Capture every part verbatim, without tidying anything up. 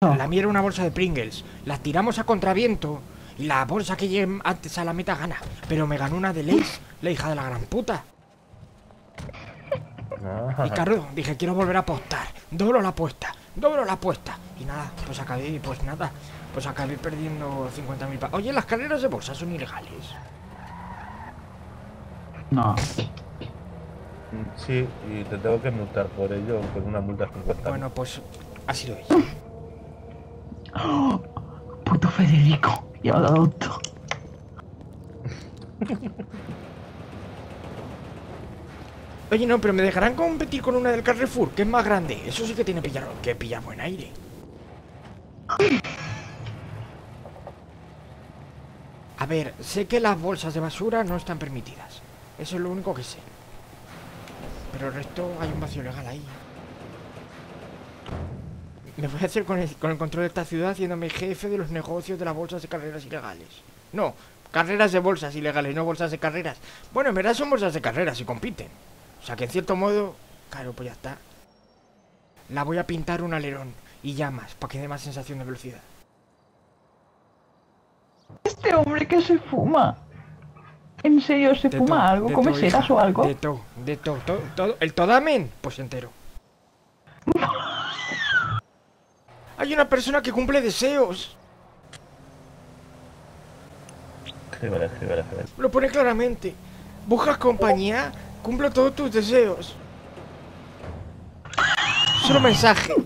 La mía era una bolsa de Pringles. La tiramos a contraviento y la bolsa que llegue antes a la meta gana. Pero me ganó una de Lays, la hija de la gran puta. Y claro, dije, quiero volver a apostar. Doblo la apuesta, doblo la apuesta. Y nada, pues acabé, pues nada, pues acabé perdiendo cincuenta mil pa... Oye, las carreras de bolsa son ilegales. No. Sí, y te tengo que multar por ello con una multa de cincuenta. Bueno, pues ha sido ella. Oh, puto Federico, ya lo adopto. Oye, no, pero me dejarán competir con una del Carrefour, que es más grande. Eso sí que tiene pillar, que pilla buen aire. A ver, sé que las bolsas de basura no están permitidas. Eso es lo único que sé. Pero el resto hay un vacío legal ahí. Me voy a hacer con el, con el control de esta ciudad haciéndome jefe de los negocios de las bolsas de carreras ilegales. No, carreras de bolsas ilegales, no bolsas de carreras. Bueno, en verdad son bolsas de carreras y compiten. O sea que en cierto modo, claro, pues ya está. La voy a pintar un alerón y llamas para que dé más sensación de velocidad. Este hombre que se fuma. ¿En serio se De fuma to, algo? de ¿Come to, setas hija, o algo? De todo, de todo, todo, todo. ¿El todamen? Pues entero. Hay una persona que cumple deseos. Gíbara, gíbara, gíbara. Lo pone claramente. Buscas compañía, cumplo todos tus deseos. Solo mensaje.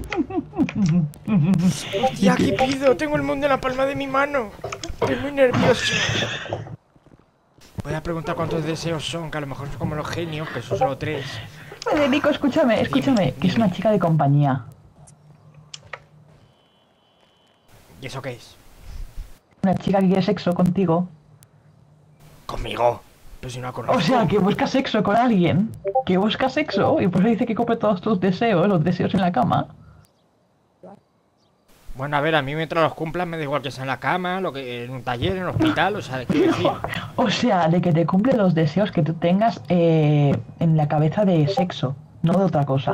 Hostia, ¿qué pido? Tengo el mundo en la palma de mi mano. Estoy muy nervioso. Voy a preguntar cuántos deseos son, que a lo mejor son como los genios, que son solo tres. Federico, escúchame, escúchame, que es una chica de compañía. ¿Y eso qué es? Una chica que quiere sexo contigo. ¿Conmigo? Pero si no la conozco. O sea, que busca sexo con alguien. Que busca sexo y por eso dice que cumple todos tus deseos, los deseos en la cama. Bueno, a ver, a mí mientras los cumplan me da igual que sea en la cama, lo que en un taller, en un hospital, o sea, quiero decir. O sea, de que te cumple los deseos que tú tengas eh, en la cabeza de sexo, no de otra cosa.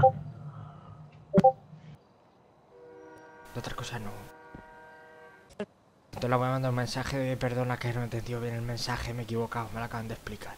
De otra cosa no. Te le voy a mandar un mensaje de perdona que no he entendido bien el mensaje, me he equivocado, me lo acaban de explicar.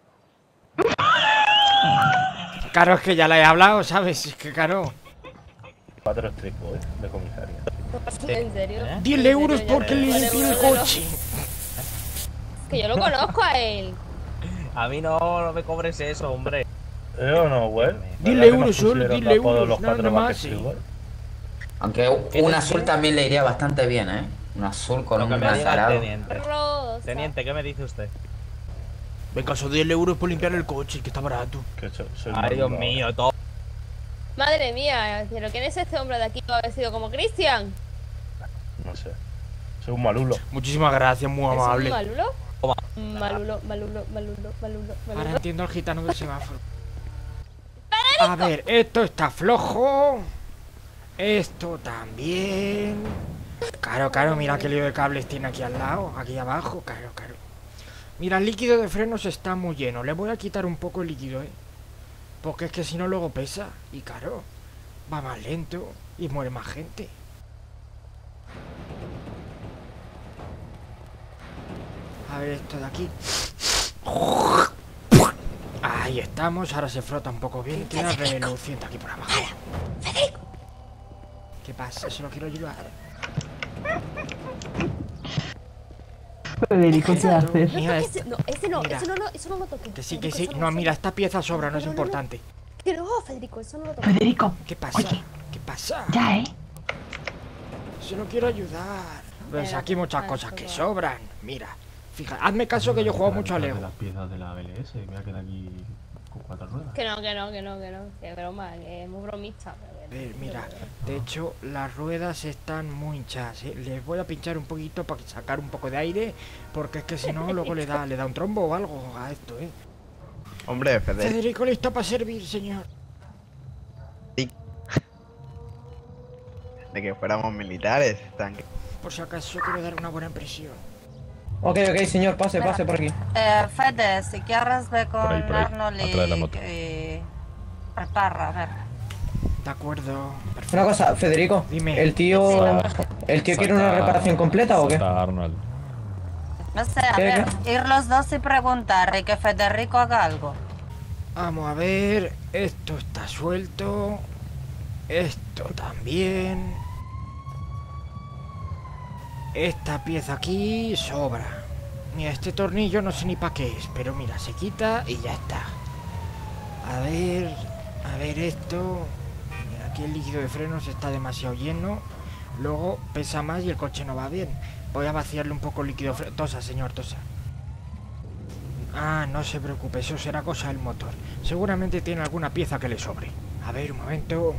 Claro, es que ya la he hablado, ¿sabes? Es que claro. Cuatro estricos, ¿eh? De comisaría. ¿En serio? diez euros porque le limpié el coche. Que yo lo conozco a él. A mí no, no me cobres eso, hombre. ¿Eh o no, güey? diez euros solo, diez euros, nada más. Sí. Aunque un azul también le iría bastante bien, ¿eh? Un azul con Lo que un me diga el azarado. teniente. Rosa. Teniente, ¿qué me dice usted? Venga, son diez euros por limpiar el coche, que está barato. Que so- soy Ay, Dios malo. mío, todo. Madre mía, pero ¿quién es este hombre de aquí que ha vestido como Cristian? No sé. Soy un malulo. Muchísimas gracias, muy ¿Es un amable. malulo? Toma. Malulo, malulo, malulo, malulo, Ahora malulo. entiendo al gitano del semáforo. A ver, esto está flojo. Esto también. Claro, claro, mira qué lío de cables tiene aquí al lado, aquí abajo, claro, claro. Mira, el líquido de frenos está muy lleno. Le voy a quitar un poco el líquido, eh. Porque es que si no luego pesa. Y claro, va más lento y muere más gente. A ver esto de aquí. Ahí estamos, ahora se frota un poco bien. Queda reluciente aquí por abajo. ¿Qué pasa? Solo quiero ayudar. Federico, ¿qué haces? No Mira, toques ese, no, ese no, mira. eso no, lo- eso no lo toques. Que sí, que Federico, sí. eso No, eso mira, esta pieza sobra, no es No, no, no. importante. Que no, Federico, eso no lo toques. Federico, ¿Qué pasa? Oye. ¿Qué pasa? ya, ¿eh? Solo quiero ayudar. Pues Venga, aquí muchas vale, cosas pues que va. sobran. Mira, fija, hazme caso que yo juego mucho a Lego. Las piezas de la B L S, me voy a quedar aquí con cuatro ruedas. Que no, que no, que no, que no. Que broma, que es muy bromista. pero A que ver, no. mira, de hecho las ruedas están muy hinchadas, ¿eh? Les voy a pinchar un poquito para sacar un poco de aire, porque es que si no luego le da, le da un trombo o algo a esto, ¿eh? Hombre, Federico. Federico listo para servir, señor. De que fuéramos militares. Tan... Por si acaso quiero dar una buena impresión. Ok, ok, señor, pase, pase por aquí. Eh, Fede, si quieres ve con ahí, por ahí, Arnold y, atrás de la moto. y Parra, a ver. De acuerdo. Perfecto. Una cosa, Federico. Dime. ¿El tío. ¿El tío quiere una reparación completa o qué? Arnold. No sé, a ¿Qué, ver, ir los dos y preguntar y que Federico haga algo. Vamos a ver. Esto está suelto. Esto también. Esta pieza aquí sobra. Mira, este tornillo no sé ni para qué es, pero mira, se quita y ya está. A ver, a ver esto. Mira, aquí el líquido de frenos está demasiado lleno. Luego pesa más y el coche no va bien. Voy a vaciarle un poco el líquido de freno. Tosa, señor, tosa. Ah, no se preocupe, eso será cosa del motor. Seguramente tiene alguna pieza que le sobre. A ver, un momento.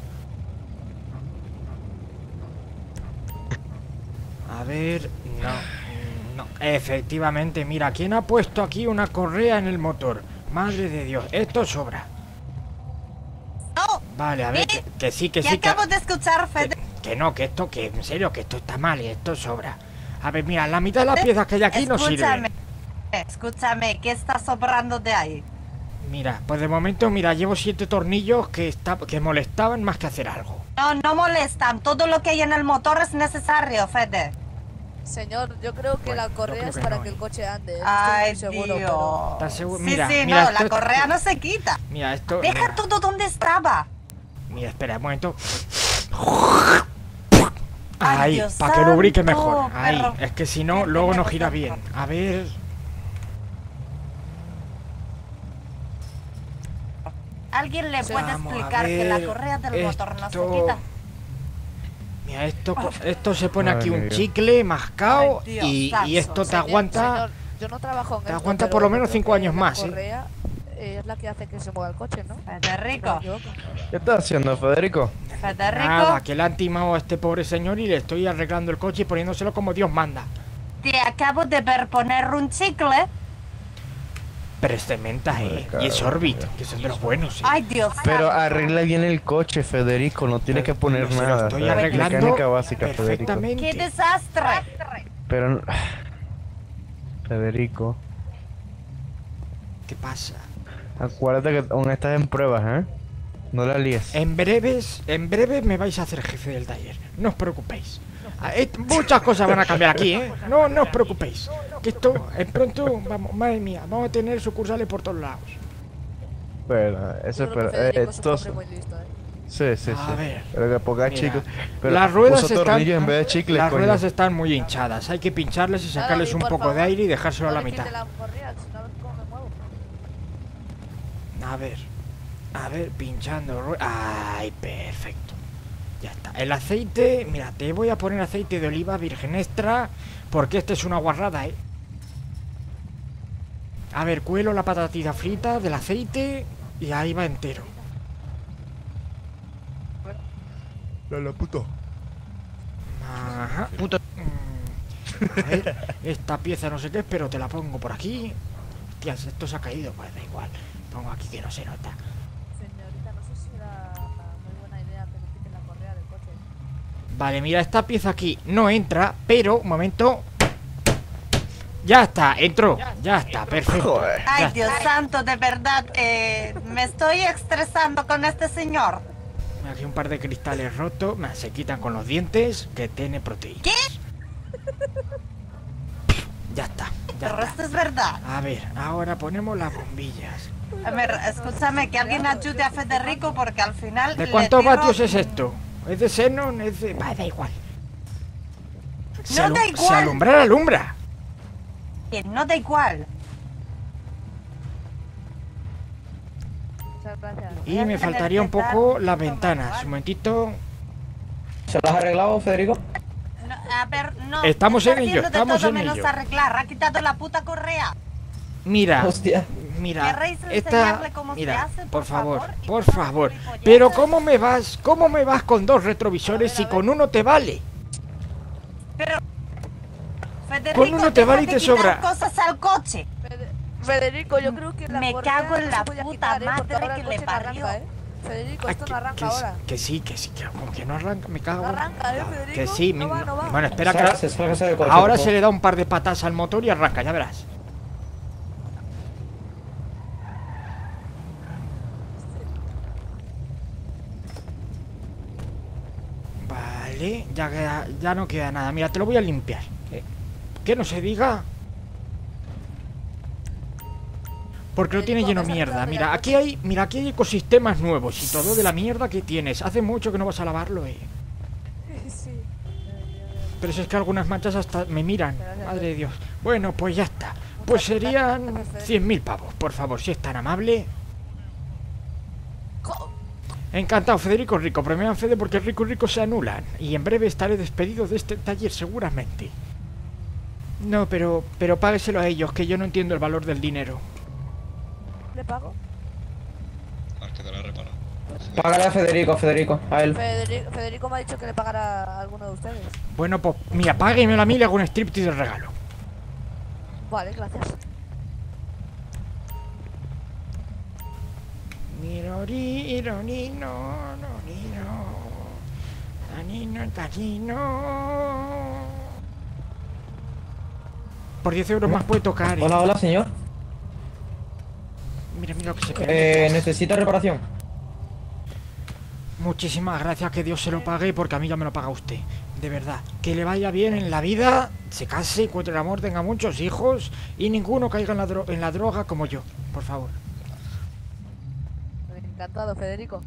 A ver, no, no, efectivamente, mira, ¿quién ha puesto aquí una correa en el motor? Madre de Dios, esto sobra. No. Vale, a ver, que, que sí, que ¿Qué sí, que, acabo de escuchar, Fede? que no, que esto, que en serio, que esto está mal y esto sobra. A ver, mira, la mitad de las piezas que hay aquí no Escúchame, sirven. escúchame, ¿qué está sobrando de ahí? Mira, pues de momento, mira, llevo siete tornillos que, está, que molestaban más que hacer algo. No, no molestan. Todo lo que hay en el motor es necesario, Fede. Señor, yo creo que Bueno, la yo correa creo es que para no, que eh. el coche ande. Ay, Estoy muy Dios. seguro, ¿Estás seguro? Sí, Mira, sí, mira, no, esto- la correa no se quita. Mira, esto... Deja mira. todo donde estaba. Mira, espera un momento. Ay, Ahí, Dios para que lubrique santo, mejor. Ahí, perro. es que si no, Qué luego no tenemos gira tanto. bien. A ver. ¿Alguien le puede Vamos a explicar que la ver correa del motor no esto. se quita? Mira, esto, esto se pone aquí un Dios. chicle mascado Ay, Dios y, santo. y esto te Señor, aguanta. señor, yo no trabajo en te esto, aguanta pero por lo yo menos creo cinco que años la más, ¿eh? correa, eh, es la que hace que se mueva el coche, ¿no? Federico, ¿Me equivoco? ¿Qué estás haciendo, Federico? Federico, Nada, que le han timado a este pobre señor y le estoy arreglando el coche y poniéndoselo como Dios manda. te acabo de ver poner un chicle. Pero es cementa, eh. Ay, Y es cabrón, Orbit, tío. que son de los buenos, eh. Ay, Dios Pero santo. arregla bien el coche, Federico. No tienes que poner Se lo nada. estoy ¿sabes? arreglando Mecánica básica, Federico. perfectamente. ¡Qué desastre! Pero... Federico, ¿Qué pasa? acuérdate que aún estás en pruebas, ¿eh? No la líes. En breves, en breves me vais a hacer jefe del taller. No os preocupéis. Ah, eh, Muchas cosas van a cambiar aquí, ¿eh? No, no os preocupéis. Que esto, en pronto, vamos, madre mía, vamos a tener sucursales por todos lados. Pero, eso Yo creo es que pero, eh, Federico es un esto... hombre muy listo, ¿eh? Sí, sí, A sí. ver. Pero que ponga Mira, chicos. Pero las ruedas puso están, tornillos en vez de chicles, las coño. ruedas están muy hinchadas. Hay que pincharles y sacarles Claro, y un por poco de favor, aire y dejárselo a la no le mitad. quite la correa, si no, ¿cómo me muevo? A ver, a ver, pinchando rue- Ay, perfecto. Ya está. El aceite, mira, te voy a poner aceite de oliva virgen extra, porque este es una guarrada, ¿eh? A ver, cuelo la patatita frita del aceite y ahí va entero. Lolo, puto. Ajá, puto. Mm, A ver, esta pieza no sé qué es, pero te la pongo por aquí. Hostias, esto se ha caído, pues da igual. Pongo aquí que no se nota. Señorita, no sé si era muy buena idea que me quiten la correa del coche. Vale, mira, esta pieza aquí no entra, pero, un momento. Ya está, entró. Ya está, perfecto. Joder. Ya Ay, está. Dios santo, de verdad, eh, me estoy estresando con este señor. Aquí un par de cristales rotos. Nah, se quitan con los dientes, que tiene proteína. ¿Qué? Ya está, ya Pero está. esto es verdad. A ver, ahora ponemos las bombillas. A ver, escúchame, que alguien ayude a Federico porque al final. ¿De le cuántos tiro- vatios es esto? ¿Es de xenon? ¿Es de...? Va, da igual. Se, No alum- da se igual. alumbra, alumbra. Que no da igual. Muchas gracias. Y me faltaría un poco las ventanas. Un momentito. ¿Se lo has arreglado, Federico? No, a ver, no. Estamos está en ello, haciendo de estamos todo en menos ello. arreglar. Ha quitado la puta correa. Mira, Hostia. mira, ¿Querréis esta, enseñarle cómo se mira, hace, por por favor, favor? Y por que no haga favor. gilipolleces. Pero ¿cómo me vas, cómo me vas con dos retrovisores si con uno te vale? Federico, Con uno te deja vale y de te quitar sobra. cosas al coche. Fede- Federico, yo creo que la Me correa cago en no la se podía puta quitar, ¿eh? Porque madre ahora que el le coche no parió. arranca, ¿eh? Federico, Ah, esto que, no arranca que, ahora. que sí, que sí, que como que no arranca, me cago. No en- arranca, ¿eh, Ah, Federico? que sí, No mi- va, no va. bueno, espera que Sálgase, sálgase del coche, ahora por se favor. le da un par de patas al motor y arranca, ya verás. ya, queda, ya no queda nada. Mira, te lo voy a limpiar. ¿Eh? Que no se diga. Porque lo tiene lleno de mierda. Mira, aquí hay, mira, aquí hay ecosistemas nuevos y todo de la mierda que tienes. Hace mucho que no vas a lavarlo, eh. Sí. Pero si es que algunas manchas hasta me miran. Madre de Dios. Bueno, pues ya está. Pues serían cien mil pavos, por favor, si es tan amable. Encantado, Federico Rico. Pero me dan Fede porque Rico y Rico se anulan. Y en breve estaré despedido de este taller, seguramente. No, pero, pero págueselo a ellos, que yo no entiendo el valor del dinero. ¿Le pago? Al que te la repara. Págale a Federico, Federico, a él. Federico, Federico me ha dicho que le pagara a alguno de ustedes. Bueno, pues mira, páguemelo a mí y le hago un striptease de regalo. Vale, gracias. Miroriro, nino, no, nino. Tanino, tanino. Por diez euros más puede tocar. ¿Eh? Hola, hola, señor. Mira, mira lo que se pierde. Eh, necesito reparación. Muchísimas gracias, que Dios se lo pague, porque a mí ya me lo paga usted. De verdad, que le vaya bien en la vida, se case, encuentre el amor, tenga muchos hijos y ninguno caiga en la, dro en la droga como yo, por favor. Encantado, Federico.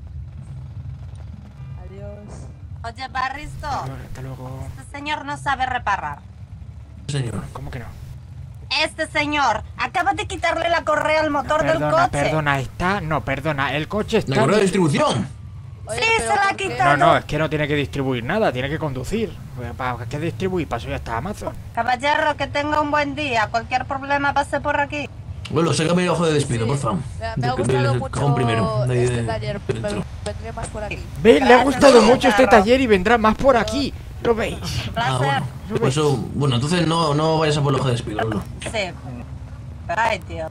Adiós. Oye, Barristo. Hasta luego. Este señor no sabe reparar. Señor. ¿Cómo que no? Este señor acaba de quitarle la correa al motor del Perdona, coche. perdona, está... No, perdona, el coche está... ¿La correa de distribución? Oye, Sí, pero se la ha ¿por qué? quitado. No, no, es que no tiene que distribuir nada, tiene que conducir. ¿Para qué distribuir? Para eso ya está Amazon. Caballero, que tenga un buen día. Cualquier problema pase por aquí. Bueno, sácame el ojo de despido, Sí. por favor. Me, me ha De- de- gustado del mucho cajón primero. de ahí este de- taller. Me- dentro. vendré más por aquí. ¿Veis? Le ha Gracias, gustado señor mucho este Carro. taller y vendrá más por aquí. ¿Lo veis? Un Ah, placer. bueno. Por eso, bueno, entonces no, no vayas a por el ojo de despido, Lolo. Sí. Ay, tío.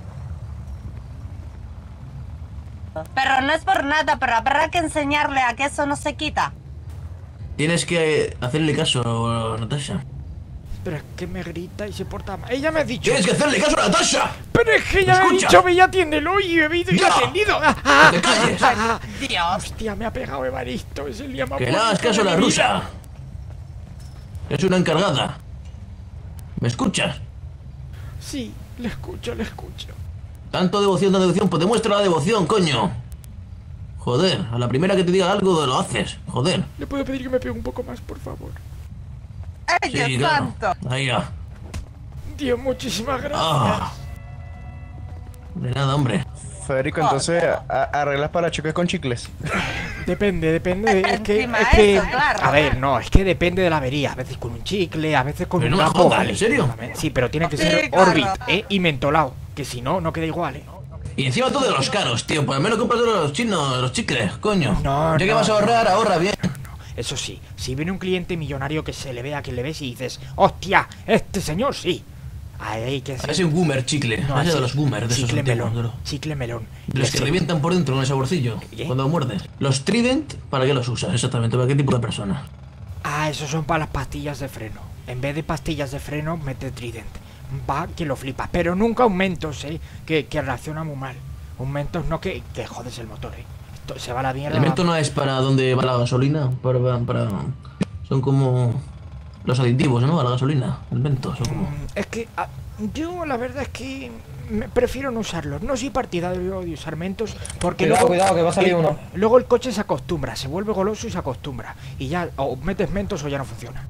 Pero no es por nada, pero habrá que enseñarle a que eso no se quita. Tienes que hacerle caso a Natasha. Pero es que me grita y se porta mal. Ella me ha dicho... ¡Tienes que hacerle caso a Natasha! Pero es que ella me ha Escucha. dicho, ve y atiéndelo y he ido y Ya. he atendido. ¡Ah, ah, ¡Que te calles! ah, ah! Dios. Hostia, me ha pegado Evaristo. Es el día más ¡Que le hagas bonito caso a de la mi rusa! vida. Es una encargada. ¿Me escuchas? Sí, le escucho, le escucho. Tanto devoción, tanta devoción, pues demuestra la devoción, coño. Joder, a la primera que te diga algo lo haces, joder. ¿Le puedo pedir que me pegue un poco más, por favor? ¡Ay, Sí, Dios claro. santo! Ahí ya. Tío, muchísimas gracias. Ah. De nada, hombre. Federico, entonces a- arreglas parachoques con chicles. Depende, depende. de- es que, Encima es que eso, claro. a ver, no, es que depende de la avería. A veces con un chicle, a veces con Pero un no me campo. jodas, Vale. ¿en serio? Sí, pero tiene que Sí, ser claro. Orbit, ¿eh? Y mentolado. Que si no, no queda igual, ¿eh? Y encima todo de los caros, tío. Pues al menos compras de los chinos, los chicles, coño. No, Ya que no, vas a ahorrar, ahorra bien. Eso sí, si viene un cliente millonario que se le vea, que le ves y dices, ¡hostia! Este señor sí. Ahí hay que ser. Ese un boomer chicle. No, Ese así- de los boomers, de esos chicle antiguos, melón. de los- Chicle melón. de los que Ese- revientan por dentro con el saborcillo. ¿Qué? Cuando muerdes. Los Trident, ¿para qué los usas? Exactamente, ¿para qué tipo de persona? Ah, esos son para las pastillas de freno. En vez de pastillas de freno, mete Trident. Va que lo flipa. Pero nunca aumentos, eh. Que, que reacciona muy mal. Aumentos no que, que jodes el motor, eh. Esto se va a la mierda. El mento no es para donde va la gasolina, para, para... Son como los aditivos, ¿no? A la gasolina, el mento, son como... Mm, Es que ah, yo la verdad es que me prefiero no usarlos. No soy partidario de usar mentos porque Cuidado, luego, cuidado, que va a salir el- uno. luego el coche se acostumbra, se vuelve goloso y se acostumbra. Y ya o metes mentos o ya no funciona.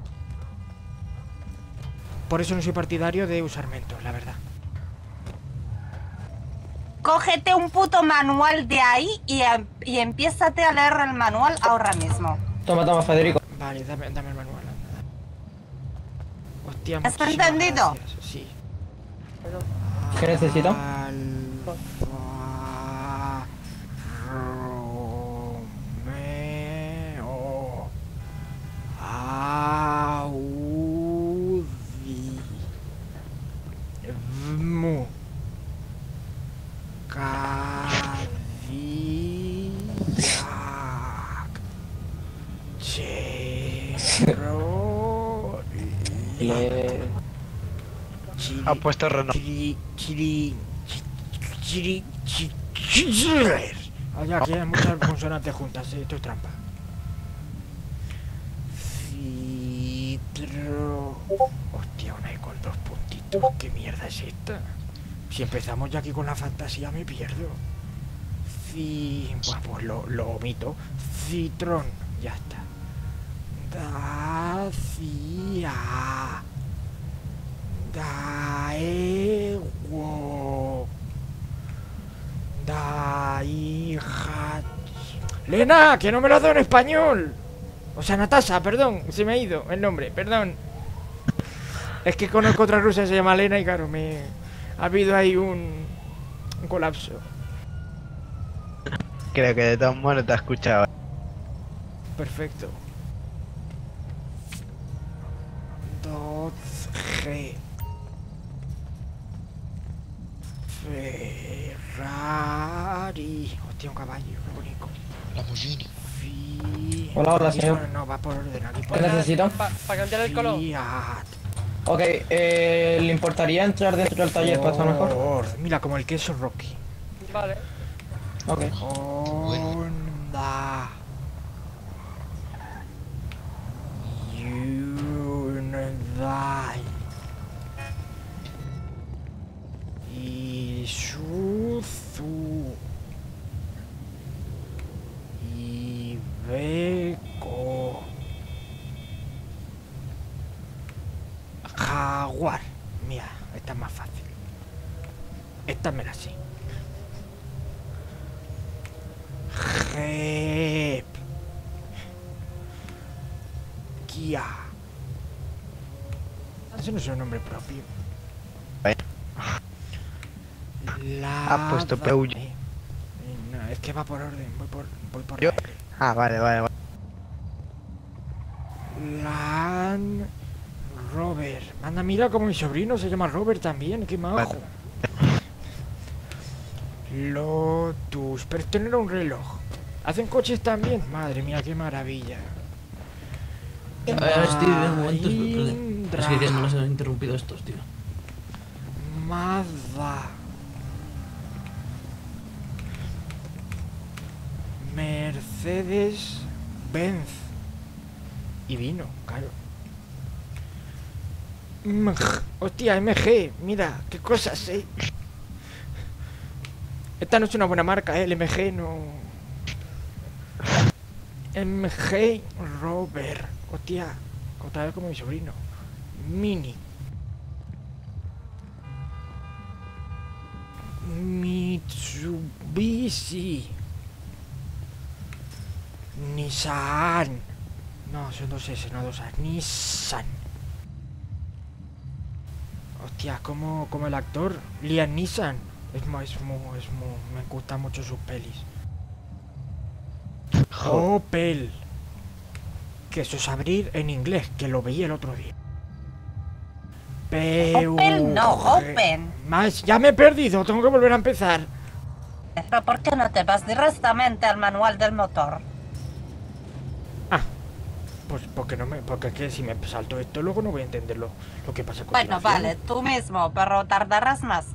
Por eso no soy partidario de usar mentos, la verdad. Cógete un puto manual de ahí y, em- y empiézate a leer el manual ahora mismo. Toma, toma, Federico. Vale, dame, dame el manual. Hostia, ¿Has muchísimas entendido? gracias, sí. ¿Qué necesito? Alfa Romeo Audi Mu Cadillac Chevrolet Chiri- Ha puesto Renault. Chiri, chiri, chiri, chiri, chiri. Oye, aquí hay muchas consonantes juntas, ¿eh? Esto es trampa. tú, ¿qué mierda es esta? Si empezamos ya aquí con la fantasía me pierdo. Ci... Bueno, pues lo, lo omito. Citrón, ya está. Dacia. Daewo. Daija. Lena, que no me lo has dado en español. O sea, Natasha, perdón, se me ha ido el nombre, perdón. Es que conozco otra rusa que se llama Lena y claro, me ha habido ahí un, un colapso. Creo que de todos modos te ha escuchado. Perfecto. dos G. Ferrari. Hostia, un caballo, qué bonito. Lamborghini. Fi... Hola, hola, aquí señor. por- No, va por orden, aquí por ¿Qué necesita? Para cambiar el color. Fiat. Ok, eh, ¿le importaría entrar dentro del taller para estar mejor? Ford. Mira, como el queso Rocky. Vale. Ok. Honda. Hyundai. Isuzu. Iveco. Jaguar. Mira, esta es más fácil. Esta me la sé. Jeep. Kia. Ese no es un nombre propio. La... Ha puesto Peugeot. Eh, no, es que va por orden. Voy por, voy por Yo- la L. Ah, vale, vale, vale. Land Rover. Anda, mira como mi sobrino se llama Robert también. Qué majo. Lotus. Pero esto no era un reloj. ¿Hacen coches también? Madre mía, qué maravilla. A ver, Steve, un momento. espera, Mahindra. Es que ya me los han interrumpido estos, tío. Mazda. Mercedes Benz. Y vino, claro. M G. Hostia, M G. Mira, qué cosas, eh. Esta no es una buena marca, eh. El M G no. M G Rover. Hostia, otra vez como mi sobrino. Mini. Mitsubishi. Nissan. No, son dos S, no dos A. Nissan. Hostia, como, como el actor Liam Neeson. Es muy, es muy, es muy, me gustan mucho sus pelis. Opel. Que eso es abrir en inglés, que lo veía el otro día. Opel no, Open. Más, ya me he perdido, tengo que volver a empezar. Pero ¿por qué no te vas directamente al manual del motor? Pues porque no me, porque es que si me salto esto luego no voy a entender lo, lo que pasa con Bueno, vale, tú mismo, pero tardarás más.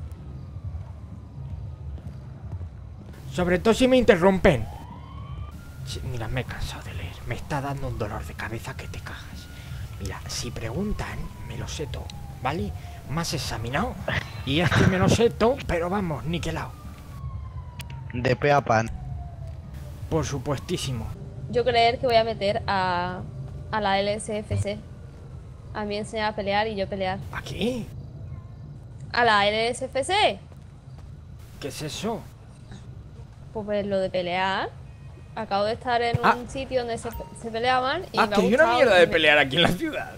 Sobre todo si me interrumpen. Sí, mira, me he cansado de leer. Me está dando un dolor de cabeza que te cagas. Mira, si preguntan, me lo sé todo, ¿vale? Más examinado. Y es que me lo sé todo, pero vamos, niquelado. De pe a pan. Por supuestísimo. Yo creer que voy a meter a, a la L S F C. A mí enseñar a pelear y yo pelear. ¿A qué? ¿A la L S F C? ¿Qué es eso? Pues lo de pelear. Acabo de estar en Ah. un sitio donde se, se peleaban y Ah, me que ha hay una gustado mierda y de me- pelear aquí en la ciudad.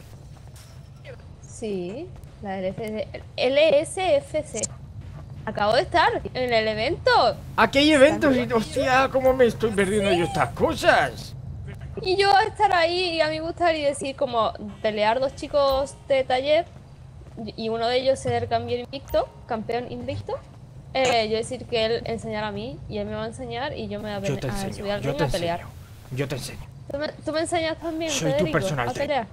Sí, la L S F C. Acabo de estar en el evento. Aquí hay eventos y hostia, cómo me estoy perdiendo yo estas cosas. Y yo estar ahí y a mí me gustaría decir como pelear dos chicos de taller y uno de ellos ser campeón invicto, campeón invicto. Eh, yo decir que él enseñara a mí y él me va a enseñar y yo me voy a, Yo te a enseño, subir al yo ring te a pelear. enseño. Yo te enseño. ¿Tú me, tú me enseñas también, Soy tu Federico, personal a trainer. pelear?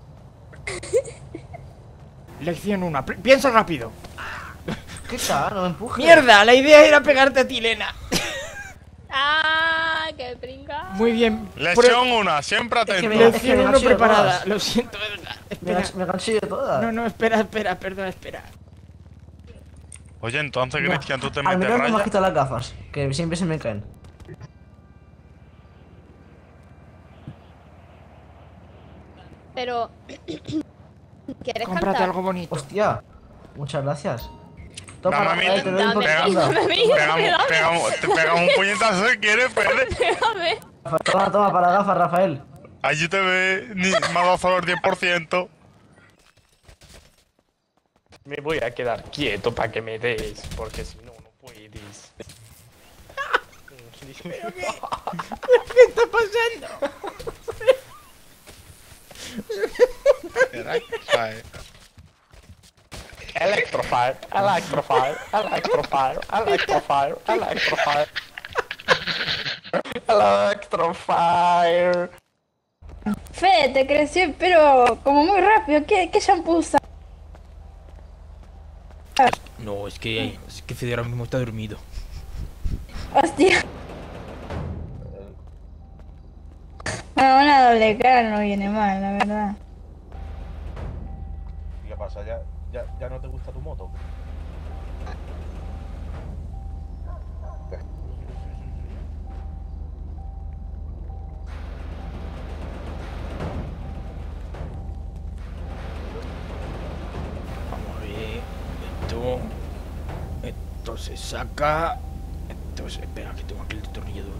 Lección una. Piensa rápido. ¿Qué tal? No me empujes. ¡Mierda! La idea era pegarte a ti, Lena. ¡Ah! ¡Qué pringa! Muy bien. Lección una, siempre atento. Es que me- Lección me uno ganché de preparada. todas. Lo siento, de verdad. Me Espera. ganché- me ganché de todas. No, no, espera, espera, perdón, espera. Oye, entonces, No, Cristian, tú te al metes menos no me has raya. quitado las gafas, que siempre se me caen. Pero. ¿Quieres Cómprate cantar? algo bonito. Hostia, muchas gracias. Toma, Dame a mí, Rafael, te doy un Dame, poquito. dame, Pegamos- dame. pegamos- te pegamos un puñetazo si quieres, Fede. Déjame. Toma, toma, para gafas, Rafael. Allí te ve, ni, me ha dado solo el diez por ciento. Me voy a quedar quieto para que me des, porque si no, no puedes. ¿Pero qué? ¿Qué está pasando? Electrofire, Electrofire, Electrofire, Electrofire, Electrofire. Electrofire. Fe, te creció el pelo como muy rápido. ¿Qué, qué shampoo usas? No, es que, es que Fede ahora mismo está dormido. Hostia. Bueno, una doble cara no viene mal, la verdad. ¿Qué pasa? ¿Ya, ya, ya no te gusta tu moto? Vamos a ver. Esto. Esto se saca. Esto se. Espera, que tengo aquí el destornillador.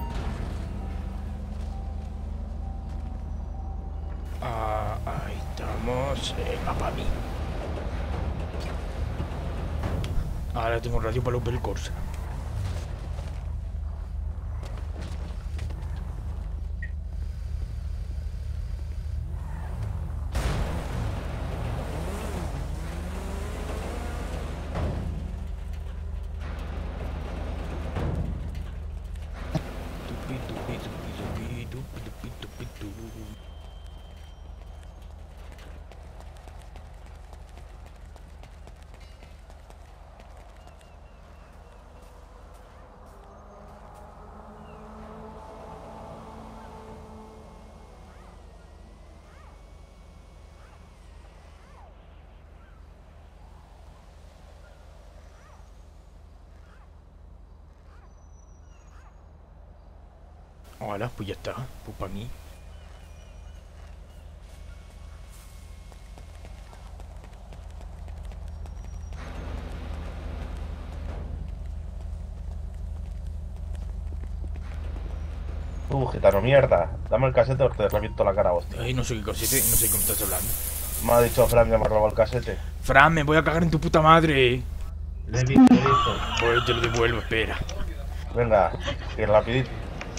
Ah, ahí estamos. Venga, para mí. Ahora tengo radio para el Opel Corsa. Hola, pues ya está. Pues para mí. Tú, gitano mierda. Dame el casete o te reviento la cara, hostia. Ay, no sé qué cosete, no sé cómo estás hablando. Me ha dicho Fran que me ha robado el casete. Fran, me voy a cagar en tu puta madre. Le he visto, le he visto. Pues te lo devuelvo, espera. Venga, que rapidito.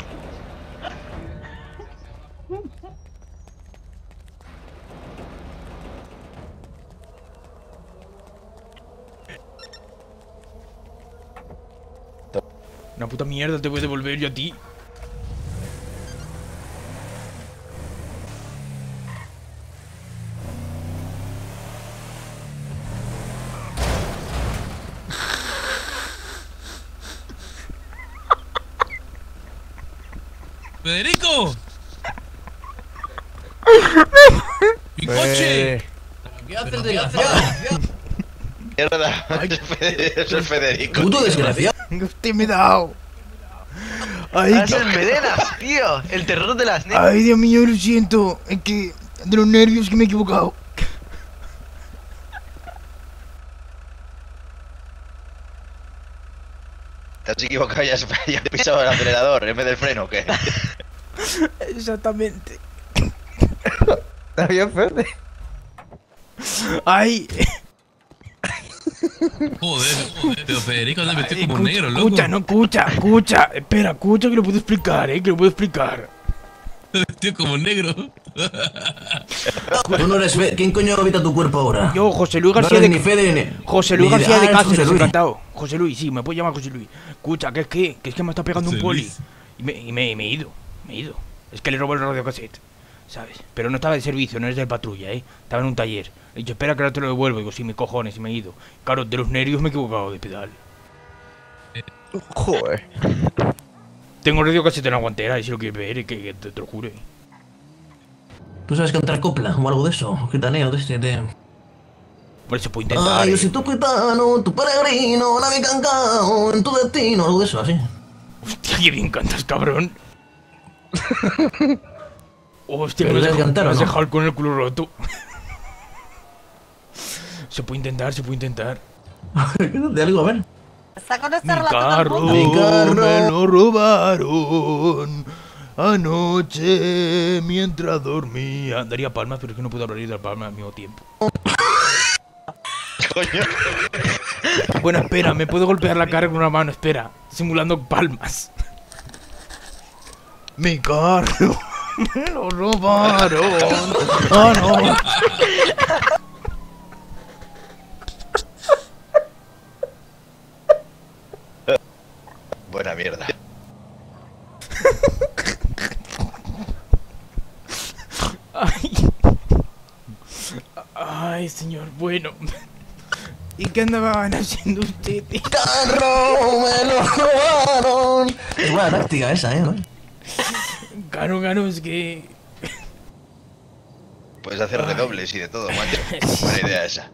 Una puta mierda te voy a devolver yo a ti. ¡Federico! ¡Mi coche! ¿Qué haces, desgraciado? Mierda, es el Federico. ¡Puto desgraciado! Usted me ha dado. Ay, Ah, es el Melenas, tío. El terror de las nenas. Ay, Dios mío, lo siento. Es que de los nervios que me he equivocado. Te has equivocado, ya has, ya has pisado el acelerador en vez del freno, ¿o qué? Exactamente. Está bien, Fede. Ay. Joder, joder. Pero Federico te metió Ay, como escucha, negro, loco. Escucha, no, escucha, escucha. Espera, escucha que lo puedo explicar, eh, que lo puedo explicar. Te metió como negro. Tú no eres Fede. ¿Quién coño habita tu cuerpo ahora? Yo, José Luis No García eres de... ni Fede ni... José Luis ni de- García Ah, de eres José Cáceres, Luis. encantado. José Luis, sí, me puedes llamar José Luis. Escucha, que es que, que es que me está pegando José un poli. Luis. Y me, y me, me he ido, me he ido. Es que le robó el radiocassette, ¿sabes? Pero no estaba de servicio, no es de patrulla, ¿eh? Estaba en un taller. He dicho, espera que ahora te lo devuelvo. Digo, sí, me cojones, y me he ido. Claro, de los nervios me he equivocado de pedal. Joder. Tengo radio caseta en la guantera, y si lo quieres ver, que, que te, te lo jure. ¿Tú sabes cantar copla o algo de eso? Gitaneo de ese de... Por eso puedo intentar. Ay, eh. yo soy tu gitano, tu peregrino, la mi cancao, en tu destino, algo de eso, así. Hostia, qué bien cantas, cabrón. Hostia, ¿Pero me has sabes dejado, cantar me o has no? dejado con el culo roto. Se puede intentar, se puede intentar. De algo, a ver. Está con este Mi relato del carro, mundo. Mi carro. me lo robaron anoche mientras dormía. Daría palmas, pero es que no puedo hablar y dar palmas al mismo tiempo. Coño. Bueno, espera, me puedo golpear la cara con una mano, espera, simulando palmas. Mi carro, me lo robaron. Ah, no. Buena mierda. Ay. Ay, señor, bueno. ¿Y qué andaban haciendo ustedes? ¡Carro, me lo robaron! Es buena táctica esa, ¿eh? Caro, caro, es que... Puedes hacer redobles y de todo, macho. Buena idea esa.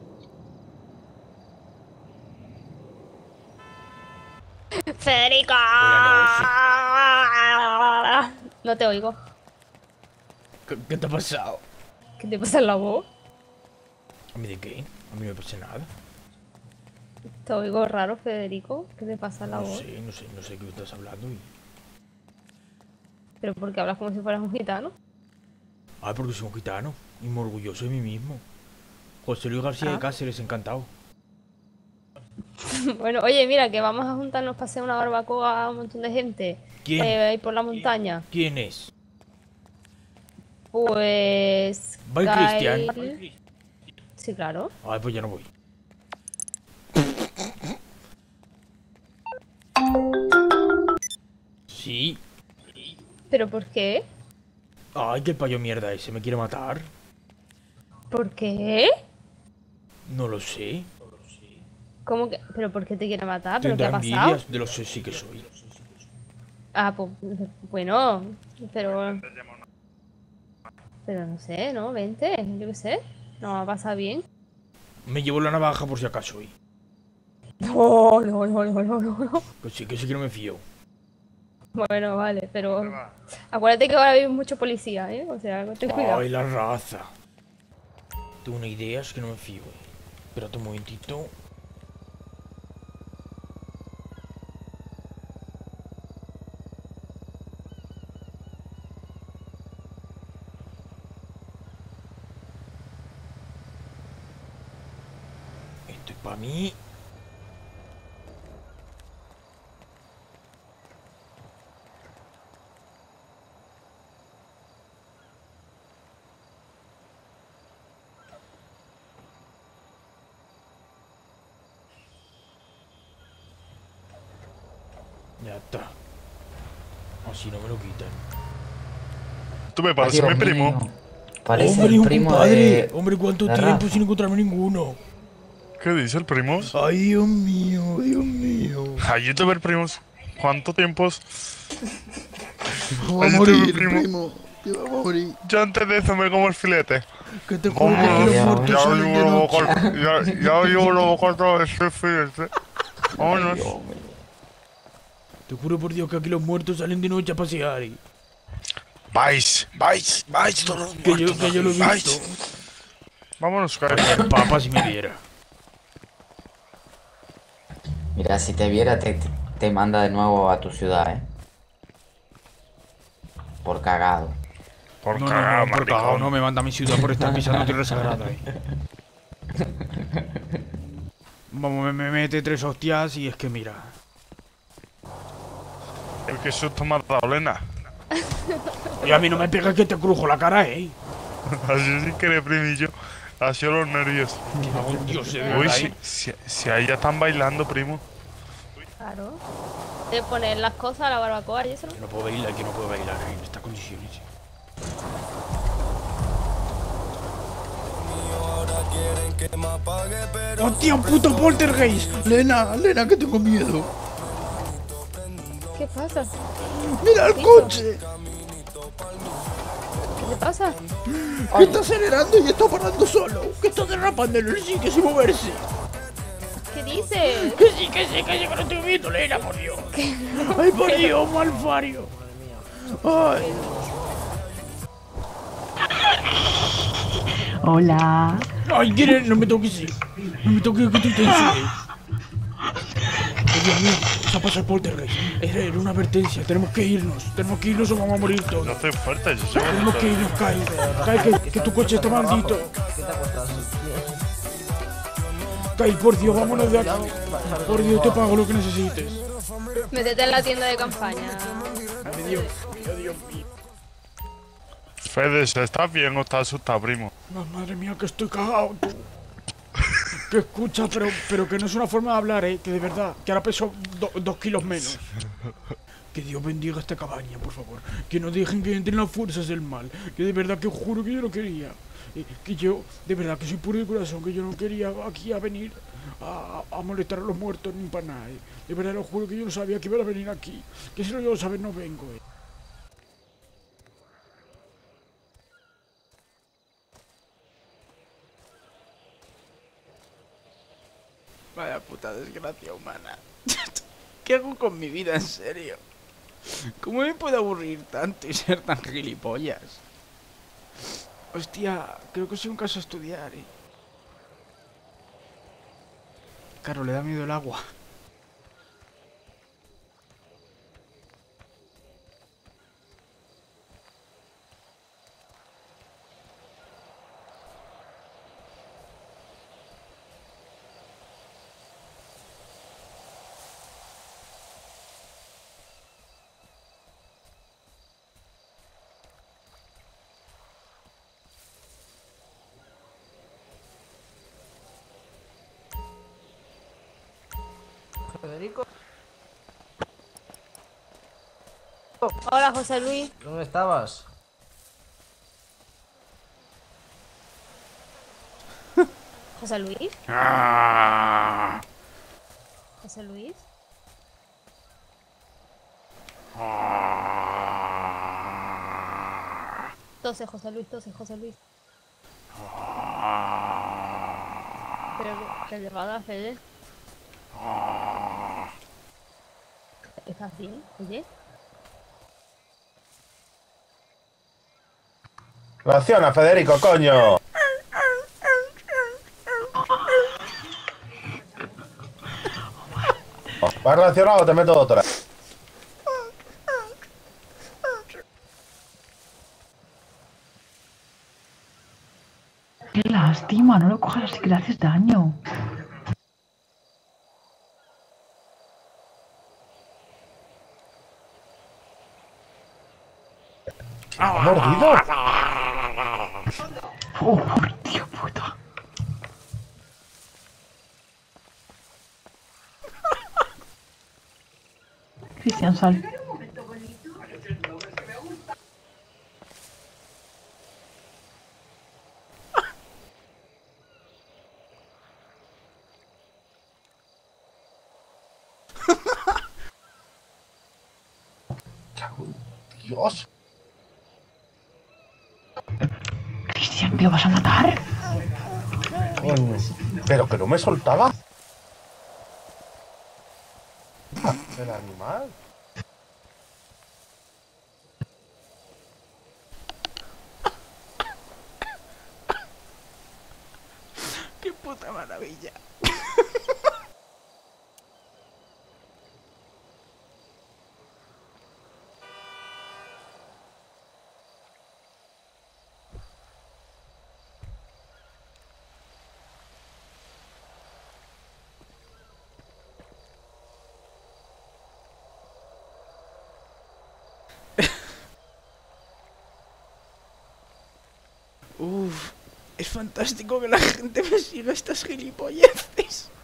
¡Federico! No te oigo. ¿Qué, qué te ha pasado? ¿Qué te pasa en la voz? ¿A mí de qué? A mí no me pasa nada. Te oigo raro, Federico. ¿Qué te pasa en la No voz? sé, no sé, no sé de qué estás hablando. Y... ¿Pero por qué hablas como si fueras un gitano? Ah, porque soy un gitano y muy orgulloso de mí mismo. José Luis García Ah. de Cáceres, encantado. Bueno, oye, mira, que vamos a juntarnos para hacer una barbacoa a un montón de gente. ¿Quién? Eh, ahí por la montaña. ¿Quién es? Pues... ¿Va el Kyle- Cristian? Sí, claro. Ay, pues ya no voy. Sí. ¿Pero por qué? Ay, que el payo mierda ese me quiere matar. ¿Por qué? No lo sé. ¿Cómo que? ¿Pero por qué te quiere matar? ¿Pero qué Tendrá ha pasado? envidias de lo sé sí que soy. Ah, pues bueno, pero... Pero no sé, ¿no? Vente, yo qué sé. No va a pasar bien. Me llevo la navaja por si acaso hoy. No, no, no, no, no, no. Pues sí, que sí que no me fío. Bueno, vale, pero... Acuérdate que ahora hay mucho policía, ¿eh? O sea, ten cuidado. Ay, la raza. Tengo una idea, es que no me fío. Espérate un momentito. Esto es para mí. Ya está. Así no me lo quitan. Tú me pareces mi primo. Parece Hombre, el un primo compadre. de... Hombre, ¿cuánto de tiempo Rafa. sin encontrarme ninguno? ¿Qué dice el primo? Ay, Dios mío, Dios mío. Ay, youtuber primos. ¿Cuánto tiempos? Va a Ay, morir, youtuber primo. primo. Te va a morir. Yo antes de eso me como el filete. Que te ¿Cómo? juro que los Ya muertos salen de llevo la noche. boca, ya, ya llevo la boca otra vez el filete. Vámonos. Te juro por Dios que aquí los muertos salen de noche a pasear. y- Vais, vais, vais todos los Que yo, muertos que yo lo he aquí, visto. vais. Vámonos, Ay, cabrón. el papa si me viera. Mira, si te viera te, te, te manda de nuevo a tu ciudad, eh. Por cagado. Por No, no, cagado, no, por maricón. cagado, no me manda a mi ciudad por estar pisando tierra sagrada. eh. Vamos, me, me mete tres hostias y es que mira. El que susto me ha dado, Lena. Y a mí no me pega que te crujo la cara, eh. Así sin querer, primillo. Ha sido los nervios. Me cago en Dios, de Uy, verdad, si, eh. si, si ahí ya están bailando, primo. Claro. De poner las cosas a la barbacoa y eso, ¿no? Que no puedo bailar, que no puedo bailar en estas condiciones. ¡Hostia, un puto poltergeist! Lena, Lena, que tengo miedo. ¿Qué ¿Qué pasa? ¡Mira el coche! ¿Qué le pasa? Que está acelerando y está parando solo. Que está derrapando en el sitio sin moverse. ¿Qué dices? Que sí, que sí, que sí, que no estoy viendo, Lena, por Dios. Ay, por Dios, Malfario. Ay. Hola. Ay, ¿quiere? No me toques, sí. No me toques, que estoy tenso. Ay, Dios mío, se ha pasado el poltergeist. Era, era una advertencia, tenemos que irnos. Tenemos que irnos o vamos a morir todos. No estoy fuerte, yo soy Tenemos que irnos, Kai. Kai, que, que tu coche está maldito. Kai, por Dios, vámonos de aquí. Por Dios, te pago lo que necesites. Métete en la tienda de campaña. Ay, Dios mío, Dios mío. Fede, ¿estás bien o estás asustado, primo? No, madre mía, que estoy cagado, tú. Que escucha, pero, pero que no es una forma de hablar, eh. Que de verdad, que ahora peso do, dos kilos menos. Que Dios bendiga esta cabaña, por favor. Que no dejen que entren las fuerzas del mal. Que de verdad que juro que yo no quería. Eh, que yo, de verdad que soy puro de corazón. Que yo no quería aquí a venir a, a molestar a los muertos ni para nada. Eh. De verdad lo juro que yo no sabía que iba a venir aquí. Que si no yo lo sabía no vengo, eh. Vaya puta desgracia humana. ¿Qué hago con mi vida, en serio? ¿Cómo me puedo aburrir tanto y ser tan gilipollas? Hostia, creo que soy un caso a estudiar, eh. Claro, le da miedo el agua. Federico. Hola, José Luis. ¿Dónde estabas? ¿José Luis? Ah. ¿José Luis? Ah. Tose, José Luis, tose, José Luis. Pero que le va a dar, Fede. ¿Estás bien? Oye. Reacciona, Federico, coño. ¿Vas reaccionado o te meto otra? Qué lástima, no lo cojas así que le haces daño. ¿Ha mordido? Oh, tío puta. Cristian, sal. Dios. Cristian, ¿te vas a matar? Coño, pero que no me soltaba. El animal. ¡Qué puta maravilla! Uf, es fantástico que la gente me siga estas gilipolleces.